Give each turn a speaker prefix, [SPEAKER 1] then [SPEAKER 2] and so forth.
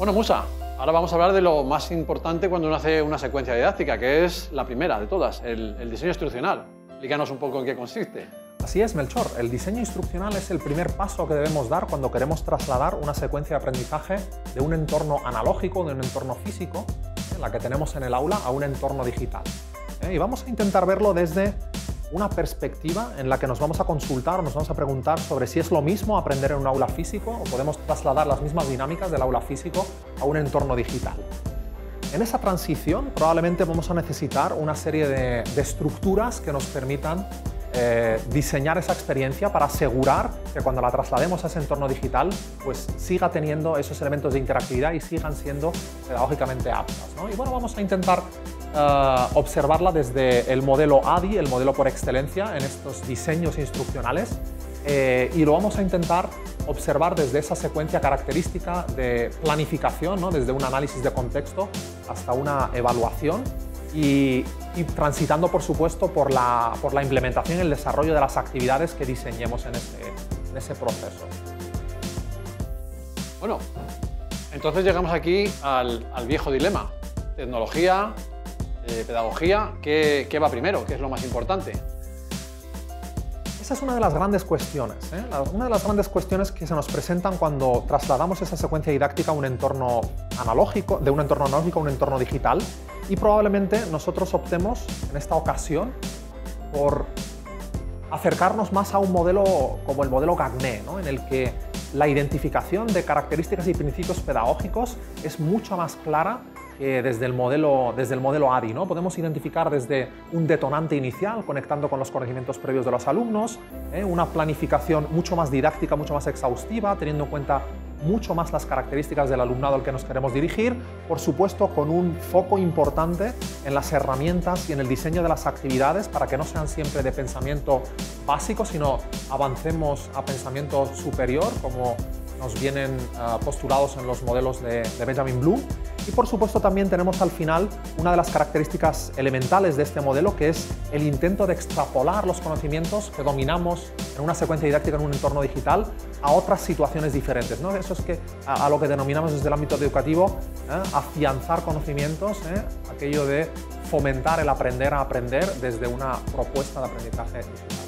[SPEAKER 1] Bueno, Musa, ahora vamos a hablar de lo más importante cuando uno hace una secuencia didáctica, que es la primera de todas, el diseño instruccional. Explícanos un poco en qué consiste.
[SPEAKER 2] Así es, Melchor. El diseño instruccional es el primer paso que debemos dar cuando queremos trasladar una secuencia de aprendizaje de un entorno analógico, de un entorno físico, la que tenemos en el aula, a un entorno digital. Y vamos a intentar verlo desde una perspectiva en la que nos vamos a consultar o nos vamos a preguntar sobre si es lo mismo aprender en un aula físico o podemos trasladar las mismas dinámicas del aula físico a un entorno digital. En esa transición probablemente vamos a necesitar una serie de estructuras que nos permitan diseñar esa experiencia para asegurar que cuando la traslademos a ese entorno digital pues siga teniendo esos elementos de interactividad y sigan siendo pedagógicamente aptas, ¿no? Y bueno, vamos a intentar observarla desde el modelo ADI, el modelo por excelencia en estos diseños instruccionales, y lo vamos a intentar observar desde esa secuencia característica de planificación, ¿no? Desde un análisis de contexto hasta una evaluación y transitando, por supuesto, por la implementación y el desarrollo de las actividades que diseñemos en ese proceso.
[SPEAKER 1] Bueno, entonces llegamos aquí al viejo dilema. Tecnología, pedagogía, ¿qué va primero? ¿Qué es lo más importante?
[SPEAKER 2] Esa es una de las grandes cuestiones, una de las grandes cuestiones que se nos presentan cuando trasladamos esa secuencia didáctica a un entorno analógico, de un entorno analógico a un entorno digital, y probablemente nosotros optemos en esta ocasión por acercarnos más a un modelo como el modelo Gagné, ¿no? En el que la identificación de características y principios pedagógicos es mucho más clara que desde el modelo ADI, ¿no? Podemos identificar desde un detonante inicial, conectando con los conocimientos previos de los alumnos, una planificación mucho más didáctica, mucho más exhaustiva, teniendo en cuenta mucho más las características del alumnado al que nos queremos dirigir, por supuesto con un foco importante en las herramientas y en el diseño de las actividades para que no sean siempre de pensamiento básico, sino avancemos a pensamiento superior, como nos vienen postulados en los modelos de Benjamin Bloom. Y por supuesto también tenemos al final una de las características elementales de este modelo, que es el intento de extrapolar los conocimientos que dominamos en una secuencia didáctica en un entorno digital a otras situaciones diferentes, ¿no? Eso es a lo que denominamos desde el ámbito educativo afianzar conocimientos, aquello de fomentar el aprender a aprender desde una propuesta de aprendizaje digital.